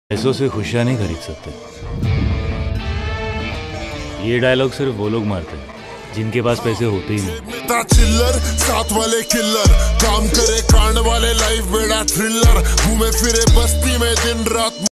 पैसों से खुशियां नहीं खरीद सकते। ये डायलॉग सिर्फ वो लोग मारते हैं जिनके पास पैसे होते ही नहीं। चिल्लर साथ वाले किल्लर, काम करे कांड वाले, लाइफ बेड़ा थ्रिलर, घूमे फिरे बस्ती में दिन रात।